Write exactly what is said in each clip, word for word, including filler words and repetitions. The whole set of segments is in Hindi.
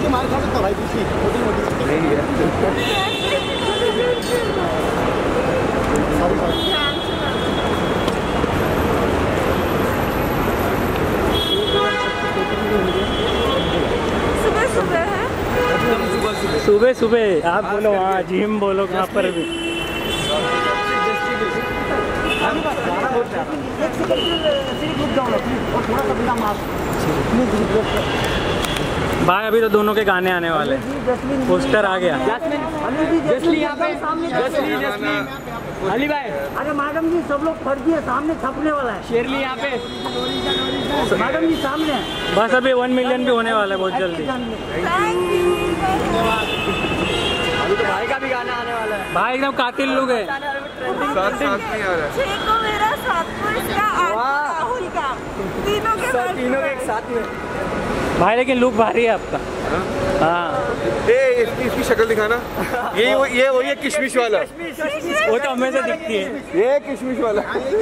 मार खा सकता भाई कुछ नहीं मोटी नहीं है। सॉरी सॉरी सुबह सुबह है, सुबह सुबह आप बोलो, हाँ जिम बोलो कहाँ पर भी। भाई अभी तो दोनों के गाने आने वाले, पोस्टर आ गया। जसली यहाँ पे, जसली जसली अली भाई, अरे मैडम जी सब लोग फर्जी है, सामने छपने वाला है। शेरली यहाँ पे, मैडम जी सामने। बस अभी वन मिलियन भी होने वाला है बहुत जल्दी। अभी तो भाई का भी गाना आने वाला है। भाई एकदम कातिल लोग है। साथ साथ नहीं आ रहा है। छह को मेरा, सात को इसका, आठ को राहुल का, तीनों के साथ तीनों के एक साथ में। भाई लेकिन लुक भारी है आपका। हाँ ए इसकी इसकी शक्ल दिखाना। ये वो ये वही है किशमिश वाला। वो तो हमें से दिखती है, ये किशमिश वाला।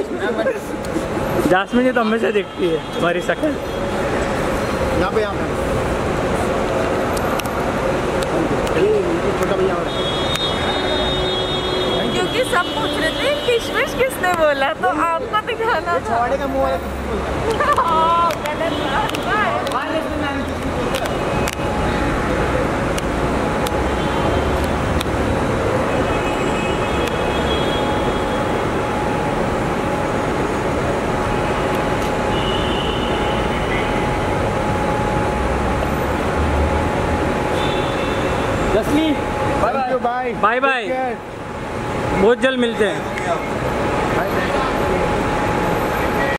जासमीन जी तो हमें से दिखती है हमारी शक्ल। यहाँ पे यहाँ पे छोटा भैया हो रहा है। क्योंकि सब पूछ रहे थे किशमिश किसने बोला, तो आपको दिखाना था। छवाड़े का मुंह वाला हाँ, गलत बात है। जसली बाय बाय बाय बाय, बहुत जल्द मिलते हैं।